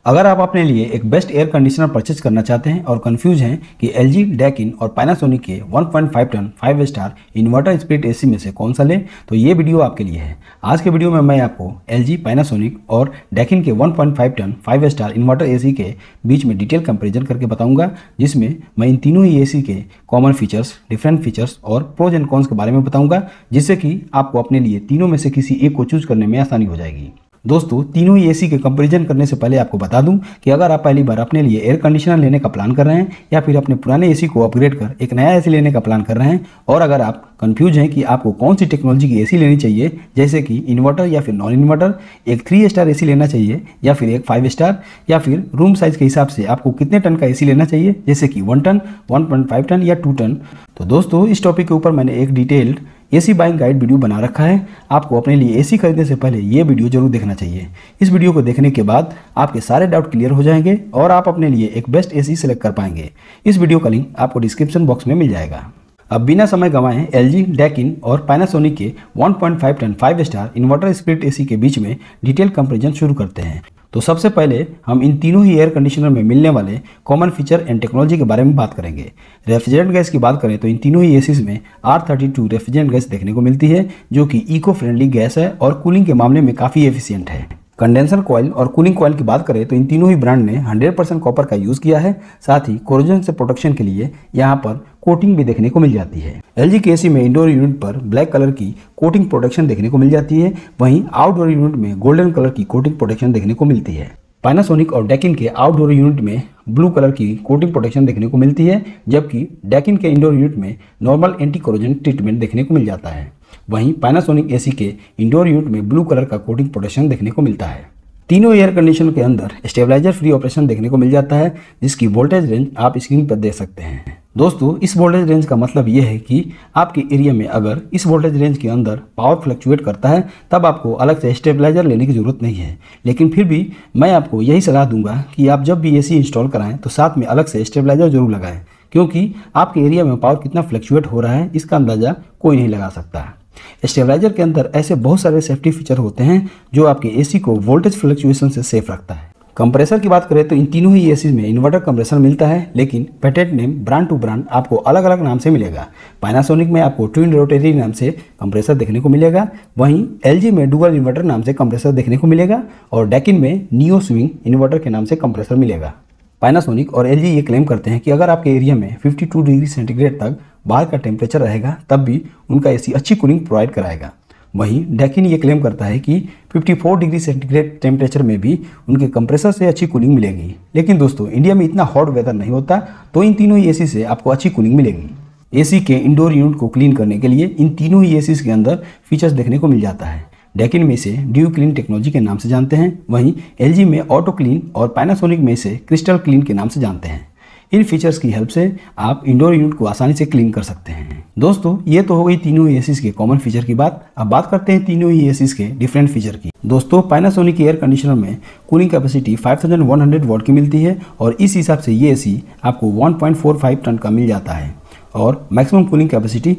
अगर आप अपने लिए एक बेस्ट एयर कंडीशनर परचेज करना चाहते हैं और कंफ्यूज हैं कि एलजी, डैकिन और पैनासोनिक के 1.5 ton 5 star inverter split AC में से कौन सा लें, तो ये वीडियो आपके लिए है। आज के वीडियो में मैं आपको एलजी, पैनासोनिक और डैकिन के 1.5 टन 5 स्टार इन्वर्टर एसी के बीच में डिटेल कंपैरिजन करके बताऊंगा, जिसमें मैं इन तीनों ही एसी के कॉमन फीचर्स, डिफरेंट फीचर्स और प्रोज एंड कॉन्स के बारे में बताऊंगा, जिससे कि आपको अपने लिए तीनों में से किसी एक को चूज करने में आसानी हो जाएगी। दोस्तों, तीनों ही एसी के कंपैरिजन करने से पहले आपको बता दूं कि अगर आप पहली बार अपने लिए एयर कंडीशनर लेने का प्लान कर रहे हैं या फिर अपने पुराने एसी को अपग्रेड कर एक नया एसी लेने का प्लान कर रहे हैं, और अगर आप कंफ्यूज हैं कि आपको कौन सी टेक्नोलॉजी की एसी लेनी चाहिए, जैसे कि इन्वर्टर या फिर नॉन इन्वर्टर, एक 3 स्टार एसी लेना चाहिए या फिर एक 5 स्टार, या फिर रूम साइज के हिसाब से आपको कितने टन का एसी लेना चाहिए, जैसे कि 1 टन, 1.5 टन या 2 टन, तो दोस्तों इस टॉपिक के ऊपर मैंने एक detailed AC buying guide video बना रखा है। आपको अपने लिए एसी खरीदने से पहले ये वीडियो जरूर देखना चाहिए। इस वीडियो को देखने के बाद आपके सारे डाउट क्लियर हो जाएंगे और आप अपने लिए एक बेस्ट एसी सेलेक्ट कर पाएंगे। इस वीडियो का लिंक आपको डिस्क्रिप्शन बॉक्स में मिल जाएगा। अब बिना समय गंवाए एलजी, डैकिन और पैनासोनिक के 1.5 ton 5 star inverter split AC के बीच में डिटेल कंपैरिजन शुरू करते हैं। तो सबसे पहले हम इन तीनों ही एयर कंडीशनर में मिलने वाले कॉमन फीचर एंड टेक्नोलॉजी के बारे में बात करेंगे। रेफ्रिजरेंट गैस की बात करें तो इन तीनों ही एसीज में R32 रेफ्रिजरेंट गैस देखने को मिलती है, जो कि इको फ्रेंडली गैस है और कूलिंग के मामले में काफ़ी एफिशिएंट है। कंडेंसर कॉइल और कूलिंग कॉइल की बात करें तो इन तीनों ही ब्रांड ने 100% कॉपर का यूज़ किया है। साथ ही कोरोजन से प्रोटेक्शन के लिए यहाँ पर कोटिंग भी देखने को मिल जाती है। एलजी के एसी में इंडोर यूनिट पर ब्लैक कलर की कोटिंग प्रोटेक्शन देखने को मिल जाती है, वहीं आउटडोर यूनिट में गोल्डन कलर की कोटिंग प्रोटेक्शन देखने को मिलती है। पैनासोनिक और डैकिन के आउटडोर यूनिट में ब्लू कलर की कोटिंग प्रोटेक्शन देखने को मिलती है, जबकि डैकिन के इंडोर यूनिट में नॉर्मल एंटी कोरोजन ट्रीटमेंट देखने को मिल जाता है। वहीं पैनासोनिक एसी के इंडोर यूनिट में ब्लू कलर का कोटिंग प्रोटेक्शन देखने को मिलता है। तीनों एयर कंडीशनर के अंदर स्टेबलाइजर फ्री ऑपरेशन देखने को मिल जाता है, जिसकी वोल्टेज रेंज आप स्क्रीन पर देख सकते हैं। दोस्तों, इस वोल्टेज रेंज का मतलब यह है कि आपके एरिया में अगर इस वोल्टेज रेंज के अंदर पावर फ्लक्चुएट करता है, तब आपको अलग से स्टेबलाइजर लेने की ज़रूरत नहीं है। लेकिन फिर भी मैं आपको यही सलाह दूंगा कि आप जब भी एसी इंस्टॉल कराएं तो साथ में अलग से स्टेबलाइजर जरूर लगाएं, क्योंकि आपके एरिया में पावर कितना फ्लक्चुएट हो रहा है इसका अंदाज़ा कोई नहीं लगा सकता। स्टेबलाइजर के अंदर ऐसे बहुत सारे सेफ्टी फीचर होते हैं जो आपके एसी को वोल्टेज फ्लक्चुएशन से सेफ रखता है। कंप्रेसर की बात करें तो इन तीनों ही एसी में इन्वर्टर कंप्रेसर मिलता है, लेकिन patent name brand to brand आपको अलग अलग नाम से मिलेगा। पैनासोनिक में आपको ट्विन रोटरी नाम से कंप्रेसर देखने को मिलेगा, वहीं एलजी में डुअल इन्वर्टर नाम से कंप्रेसर देखने को मिलेगा, और डैकिन में नियो स्विंग इन्वर्टर के नाम से कंप्रेसर मिलेगा। पैनासोनिक और एलजी ये क्लेम करते हैं कि अगर आपके एरिया में 52 डिग्री सेंटीग्रेड तक बाहर का टेम्परेचर रहेगा, तब भी उनका एसी अच्छी कूलिंग प्रोवाइड कराएगा। वहीं डैकिन ये क्लेम करता है कि 54 डिग्री सेंटीग्रेड टेम्परेचर में भी उनके कंप्रेसर से अच्छी कूलिंग मिलेगी। लेकिन दोस्तों, इंडिया में इतना हॉट वेदर नहीं होता, तो इन तीनों ही एसी से आपको अच्छी कूलिंग मिलेगी। एसी के इंडोर यूनिट को क्लीन करने के लिए इन तीनों ही एसी के अंदर फीचर्स देखने को मिल जाता है। डैकिन में इसे ड्यू क्लीन टेक्नोलॉजी के नाम से जानते हैं, वहीं एलजी में ऑटो क्लीन और पैनासोनिक में इसे क्रिस्टल क्लीन के नाम से जानते हैं। इन फीचर्स की हेल्प से आप इंडोर यूनिट को आसानी से क्लीन कर सकते हैं। दोस्तों, ये तो हो गई तीनों ही एसीज के कॉमन फीचर की बात। अब बात करते हैं तीनों ही एसीज के डिफरेंट फीचर की। दोस्तों, पैनासोनिक एयर कंडीशनर में कूलिंग कैपेसिटी 5100 वाट की मिलती है, और इस हिसाब से ये एसी आपको 1.45 टन का मिल जाता है, और मैक्सिमम कूलिंग कैपेसिटी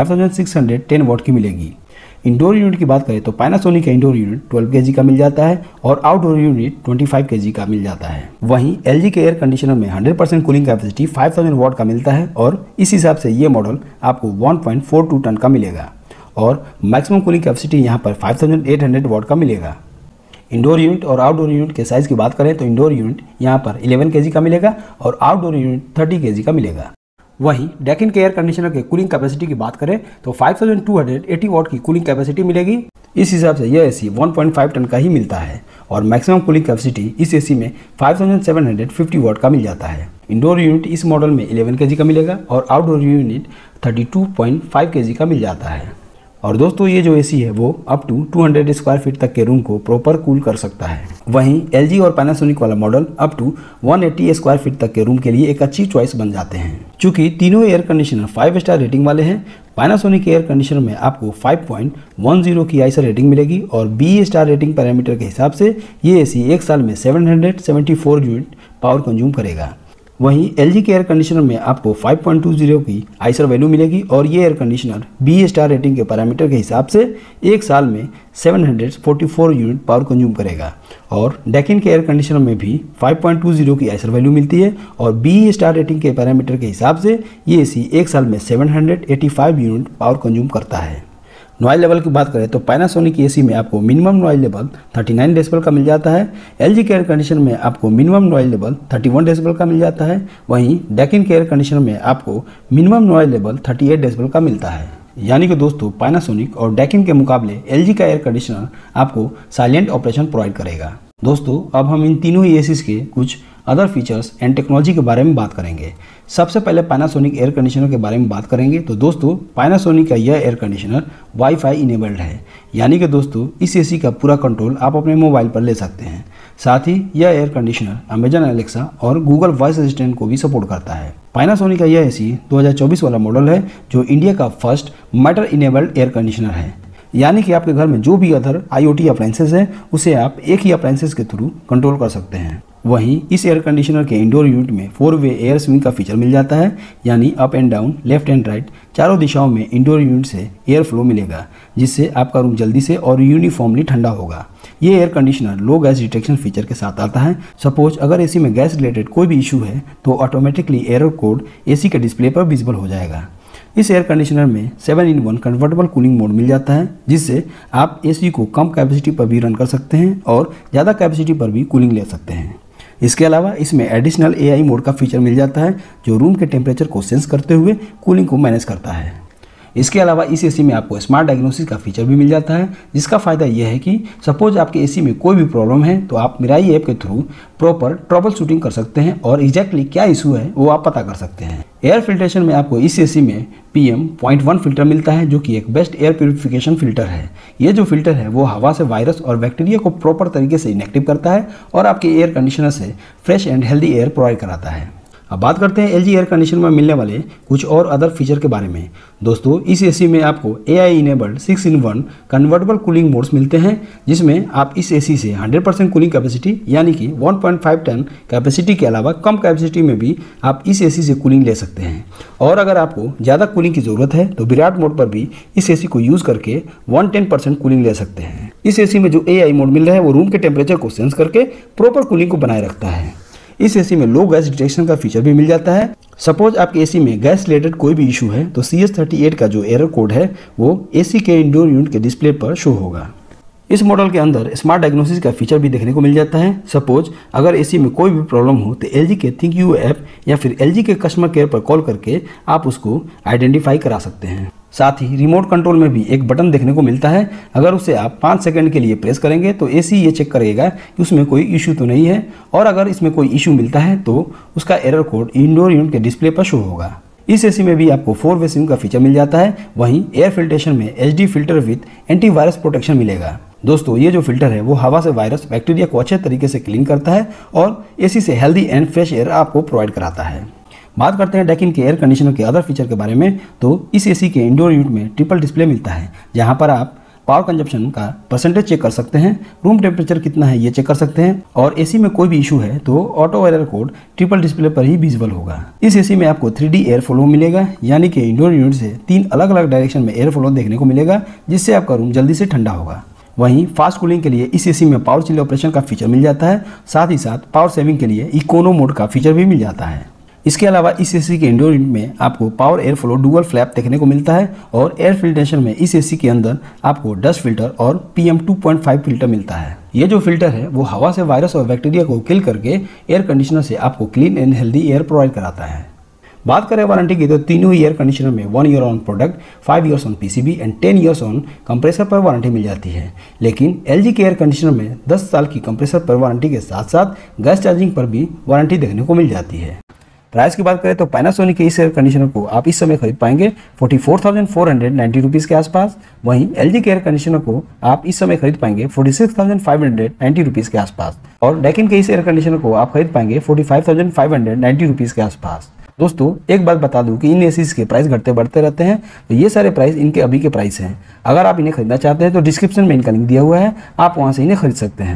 5610 वाट की मिलेगी। इंडोर यूनिट की बात करें तो पैनासोनिक का इंडोर यूनिट 12 kg का मिल जाता है और आउटडोर यूनिट 25 kg का मिल जाता है। वहीं एलजी के एयर कंडीशनर में 100% कूलिंग कैपेसिटी 5000 वाट का मिलता है, और इस हिसाब से ये मॉडल आपको 1.42 टन का मिलेगा, और मैक्सिमम कूलिंग कैपेसिटी यहाँ पर 5800 वाट का मिलेगा। इंडोर यूनिट और आउटडोर यूनिट के साइज़ की बात करें तो इंडोर यूनिट यहाँ पर 11 kg का मिलेगा और आउटडोर यूनिट 30 kg का मिलेगा। वहीं डैकिन के एयर कंडीशनर के कूलिंग कैपेसिटी की बात करें तो 5280 वाट की कूलिंग कैपेसिटी मिलेगी। इस हिसाब से यह एसी 1.5 टन का ही मिलता है, और मैक्सिमम कूलिंग कैपेसिटी इस एसी में 5750 वाट का मिल जाता है। इंडोर यूनिट इस मॉडल में 11 kg का मिलेगा और आउटडोर यूनिट 32.5 kg का मिल जाता है। और दोस्तों, ये जो एसी है वो अप टू 200 स्क्वायर फीट तक के रूम को प्रॉपर कूल कर सकता है। वहीं एलजी और पैनासोनिक वाला model up to 180 square feet तक के रूम के लिए एक अच्छी चॉइस बन जाते हैं। चूंकि तीनों एयर कंडीशनर 5 स्टार रेटिंग वाले हैं, पैनासोनिक एयर कंडीशनर में आपको 5.10 की आईएसओ रेटिंग मिलेगी, और बी स्टार रेटिंग पैरामीटर के हिसाब से ये एसी एक साल में 774 यूनिट पावर कंज्यूम करेगा। वहीं LG के एयर कंडीशनर में आपको 5.20 की आइसर वैल्यू मिलेगी और ये air conditioner BE star rating के पैरामीटर के हिसाब से एक साल में 744 यूनिट पावर कंज्यूम करेगा। और डैकिन के एयर कंडीशनर में भी 5.20 की आइसर वैल्यू मिलती है और BE स्टार रेटिंग के पैरामीटर के हिसाब से ये AC एक साल में 785 यूनिट पावर कंज्यूम करता है। नॉइज लेवल की बात करें तो पैनासोनिक AC में आपको मिनिमम नॉइज लेवल 39 डेसिबल का मिल जाता है। LG के एयर कंडीशनर में आपको मिनिमम नॉइज लेवल 31 डेसिबल का मिल जाता है। वहीं डैकिन के एयर कंडीशनर में आपको मिनिमम नॉइज लेवल 38 डेसिबल का मिलता है। यानी कि दोस्तों पैनासोनिक और डैकिन के मुकाबले LG का एयर कंडीशनर आपको साइलेंट ऑपरेशन प्रोवाइड करेगा। दोस्तों अब हम इन तीनों ही ACs के कुछ अदर फीचर्स एंड टेक्नोलॉजी के बारे में बात करेंगे। सबसे पहले पैनासोनिक एयर कंडीशनर के बारे में बात करेंगे। तो दोस्तों पैनासोनिक का यह एयर कंडीशनर वाईफाई इनेबल्ड है, यानी कि दोस्तों इस AC का पूरा कंट्रोल आप अपने मोबाइल पर ले सकते हैं। साथ ही यह एयर कंडीशनर अमेजन एलेक्सा और गूगल वॉइस असिस्टेंट को भी सपोर्ट करता है। पैनासोनिक का यह AC 2024 वाला मॉडल है जो इंडिया का first matter enabled air conditioner है, यानी कि आपके घर में जो भी अदर IoT अप्लायंसेस है उसे आप एक ही अप्लायंसेस के थ्रू कंट्रोल कर सकते हैं। वहीं इस एयर कंडीशनर के इंडोर यूनिट में 4-वे एयर स्विंग का फीचर मिल जाता है, यानी up and down, left and right चारों दिशाओं में इंडोर यूनिट से एयर फ्लो मिलेगा, जिससे आपका रूम जल्दी से और यूनिफॉर्मली ठंडा होगा। ये air conditioner low gas detection feature के साथ आता है। सपोज अगर AC में गैस रिलेटेड कोई भी इशू है तो ऑटोमेटिकली एरर कोड AC के डिस्प्ले पर विजिबल हो जाएगा। इस एयर कंडीशनर में 7-in-1 कन्वर्टेबल कूलिंग मोड मिल जाता है, जिससे आप AC को कम कैपेसिटी पर भी रन कर सकते हैं और ज़्यादा कैपेसिटी पर भी कूलिंग ले सकते हैं। इसके अलावा इसमें एडिशनल AI मोड का फीचर मिल जाता है जो रूम के टेम्परेचर को सेंस करते हुए कूलिंग को मैनेज करता है। इसके अलावा इस AC में आपको स्मार्ट डायग्नोसिस का फीचर भी मिल जाता है, जिसका फ़ायदा यह है कि सपोज आपके AC में कोई भी प्रॉब्लम है तो आप मिराई ऐप के थ्रू प्रॉपर ट्रबल शूटिंग कर सकते हैं और एग्जैक्टली क्या इशू है वो आप पता कर सकते हैं। एयर फिल्ट्रेशन में आपको इस AC में PM.1 फिल्टर मिलता है जो कि एक बेस्ट एयर प्यूरिफिकेशन फिल्टर है। ये जो फिल्टर है वो हवा से वायरस और बैक्टीरिया को प्रॉपर तरीके से इनएक्टिव करता है और आपके एयर कंडीशनर से fresh and healthy air provide कराता है। अब बात करते हैं LG एयर कंडीशनर में मिलने वाले कुछ और अदर फीचर के बारे में। दोस्तों इस AC में आपको AI enabled 6-in-1 convertible cooling modes मिलते हैं, जिसमें आप इस AC से 100% कूलिंग कैपेसिटी यानी कि 1.5 टन कैपेसिटी के अलावा कम कैपेसिटी में भी आप इस AC से कूलिंग ले सकते हैं। और अगर आपको ज़्यादा कूलिंग की ज़रूरत है तो विराट मोड पर भी इस AC को यूज़ करके 110% कूलिंग ले सकते हैं। इस AC में जो AI मोड मिल रहा है वो रूम के टेम्परेचर को सेंस करके प्रॉपर कूलिंग को बनाए रखता है। इस AC में लो गैस डिटेक्शन का फीचर भी मिल जाता है। सपोज आपके AC में गैस रिलेटेड कोई भी इशू है तो CS38 का जो एरर कोड है वो AC के इंडोर यूनिट के डिस्प्ले पर शो होगा। इस मॉडल के अंदर स्मार्ट डायग्नोसिस का फीचर भी देखने को मिल जाता है। सपोज अगर AC में कोई भी प्रॉब्लम हो तो LG के थिंक ऐप या फिर LG के कस्टमर केयर पर कॉल करके आप उसको आइडेंटिफाई करा सकते हैं। साथ ही रिमोट कंट्रोल में भी एक बटन देखने को मिलता है, अगर उसे आप 5 सेकंड के लिए प्रेस करेंगे तो AC ये चेक करेगा कि उसमें कोई इशू तो नहीं है, और अगर इसमें कोई इशू मिलता है तो उसका एरर कोड इंडोर यूनिट के डिस्प्ले पर शो होगा। इस AC में भी आपको 4-वे स्विंग का फीचर मिल जाता है। वहीं एयर फिल्ट्रेशन में HD filter with antivirus protection मिलेगा। दोस्तों ये जो फिल्टर है वो हवा से वायरस बैक्टीरिया को अच्छे तरीके से क्लीन करता है और AC से हेल्दी एंड फ्रेश एयर आपको प्रोवाइड कराता है। बात करते हैं डैकिन के एयर कंडीशनर के अदर फीचर के बारे में। तो इस AC के इंडोर यूनिट में ट्रिपल डिस्प्ले मिलता है, जहां पर आप पावर कंजप्शन का परसेंटेज चेक कर सकते हैं, रूम टेम्परेचर कितना है ये चेक कर सकते हैं, और AC में कोई भी इशू है तो auto error code triple display पर ही विजिबल होगा। इस AC में आपको 3D एयर फ्लो मिलेगा, यानी कि इंडोर यूनिट से 3 अलग अलग डायरेक्शन में एयर फ्लो देखने को मिलेगा, जिससे आपका रूम जल्दी से ठंडा होगा। वहीं फास्ट कूलिंग के लिए इस AC में पावर चिल ऑपरेशन का फीचर मिल जाता है, साथ ही साथ पावर सेविंग के लिए इकोनो मोड का फीचर भी मिल जाता है। इसके अलावा इस AC के इंडोर यूनिट में आपको power air flow dual flap देखने को मिलता है, और एयर फिल्ट्रेशन में इस AC के अंदर आपको डस्ट फिल्टर और PM2.5 फिल्टर मिलता है। ये जो फिल्टर है वो हवा से वायरस और बैक्टीरिया को किल करके एयर कंडीशनर से आपको clean and healthy air provide कराता है। बात करें वारंटी की तो तीनों ही एयर कंडीशनर में 1 year on product, 5 years on PCB and 10 years on compressor पर वारंटी मिल जाती है। लेकिन LG के एयर कंडीशनर में 10 साल की कंप्रेसर पर वारंटी के साथ साथ गैस चार्जिंग पर भी वारंटी देखने को मिल जाती है। प्राइस की बात करें तो पैनासोनिक के इस एयर कंडीशनर को आप इस समय खरीद पाएंगे 44,490 रुपीज़ के आसपास। वहीं LG के एयर कंडीशनर को आप इस समय खरीद पाएंगे 46,590 रुपीज़ के आसपास, और डैकिन के इस एयर कंडीशनर को आप खरीद पाएंगे 45,590 रुपीज़ के आसपास। दोस्तों एक बात बता दूं कि इन एसीज के प्राइस घटते बढ़ते रहते हैं, तो ये सारे प्राइस इनके अभी के प्राइस हैं। अगर आप इन्हें खरीदना चाहते हैं तो डिस्क्रिप्शन में इनका लिंक दिया हुआ है, आप वहाँ से इन्हें खरीद सकते हैं।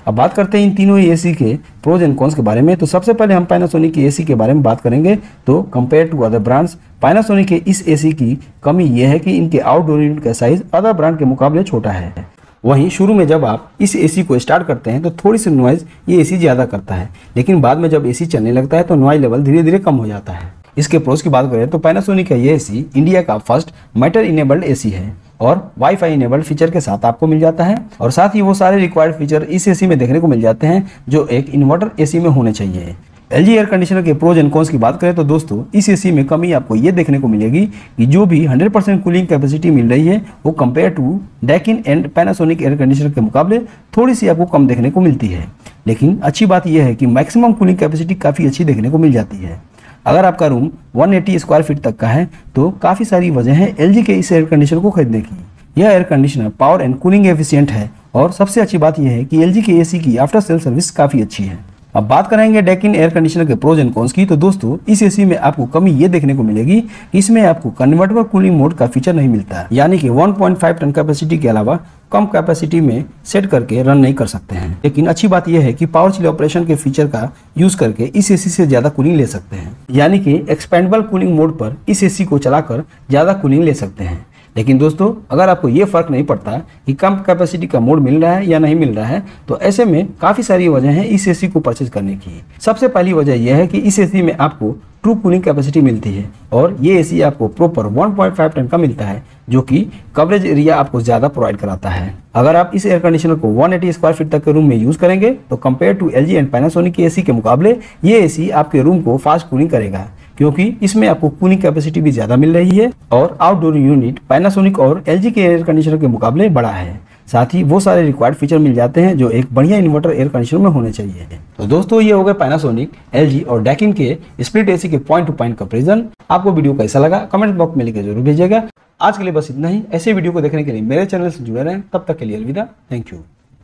अब बात करते हैं इन तीनों ही एसी के प्रोज एंड कॉन्स के बारे में। तो सबसे पहले हम पैनासोनिक की एसी के बारे में बात करेंगे। तो compare to other brands, Panasonic के इस एसी की कमी यह है कि इनके आउटडोर यूनिट का साइज अदर ब्रांड के मुकाबले छोटा है। वहीं शुरू में जब आप इस एसी को स्टार्ट करते हैं तो थोड़ी सी नॉइज़ ये एसी ज़्यादा करता है, लेकिन बाद में जब एसी चलने लगता है तो नॉइज़ लेवल धीरे धीरे कम हो जाता है। इसके प्रोज की बात करें तो पैनासोनिक का ये एसी इंडिया का फर्स्ट मीटर इनेबल्ड एसी है और वाईफाई इनेबल्ड फीचर के साथ आपको मिल जाता है, और साथ ही वो सारे रिक्वायर्ड फीचर इस एसी में देखने को मिल जाते हैं जो एक इन्वर्टर एसी में होने चाहिए। एलजी एयर कंडीशनर के प्रोज एंड कॉन्स की बात करें तो दोस्तों इस एसी में कमी आपको ये देखने को मिलेगी कि जो भी 100% कूलिंग कैपेसिटी मिल रही है वो compare to Daikin and Panasonic air conditioner के मुकाबले थोड़ी सी आपको कम देखने को मिलती है। लेकिन अच्छी बात यह है कि मैक्सिमम कूलिंग कैपेसिटी काफ़ी अच्छी देखने को मिल जाती है। अगर आपका रूम 180 स्क्वायर फीट तक का है तो काफ़ी सारी वजह है एलजी के इस एयर कंडीशनर को खरीदने की। यह air conditioner power and cooling efficient है और सबसे अच्छी बात यह है कि एलजी के एसी की आफ्टर सेल सर्विस काफ़ी अच्छी है। अब बात करेंगे डैकिन एयर कंडीशनर के प्रोज एंड कॉन्स की। तो दोस्तों इस एसी में आपको कमी ये देखने को मिलेगी कि इसमें आपको कन्वर्टेबल कूलिंग मोड का फीचर नहीं मिलता है, यानी कि 1.5 टन कैपेसिटी के अलावा कम कैपेसिटी में सेट करके रन नहीं कर सकते हैं। लेकिन अच्छी बात यह है कि पावर चिल ऑपरेशन के फीचर का यूज करके इस एसी से ज़्यादा कूलिंग ले सकते हैं, यानी कि एक्सपेंडेबल कूलिंग मोड पर इस एसी को चलाकर ज़्यादा कूलिंग ले सकते हैं। लेकिन दोस्तों अगर आपको ये फर्क नहीं पड़ता कि कम कैपेसिटी का मोड मिल रहा है या नहीं मिल रहा है तो ऐसे में काफ़ी सारी वजह है इस एसी को परचेज करने की। सबसे पहली वजह यह है कि इस एसी में आपको ट्रू कूलिंग कैपेसिटी मिलती है और ये एसी आपको प्रॉपर 1.5 टन का मिलता है जो कि कवरेज एरिया आपको ज़्यादा प्रोवाइड कराता है। अगर आप इस एयर कंडीशनर को 180 स्क्वायर फीट तक के रूम में यूज़ करेंगे तो compare to LG and Panasonic के एसी के मुकाबले ये एसी आपके रूम को फास्ट कूलिंग करेगा, क्योंकि इसमें आपको कूलिंग कैपेसिटी भी ज़्यादा मिल रही है और आउटडोर यूनिट पैनासोनिक और एलजी के एयर कंडीशनर के मुकाबले बड़ा है। साथ ही वो सारे रिक्वायर्ड फीचर मिल जाते हैं जो एक बढ़िया इन्वर्टर एयर कंडीशनर में होने चाहिए। तो दोस्तों ये हो गए पैनासोनिक, एलजी और डैकिन के स्प्लिट एसी के पॉइंट टू पॉइंट कंपैरिजन। आपको वीडियो कैसा लगा कमेंट बॉक्स में लिखकर जरूर भेजिएगा। आज के लिए बस इतना ही। ऐसे वीडियो को देखने के लिए मेरे चैनल से जुड़े रहें। तब तक के लिए अलविदा। Thank you.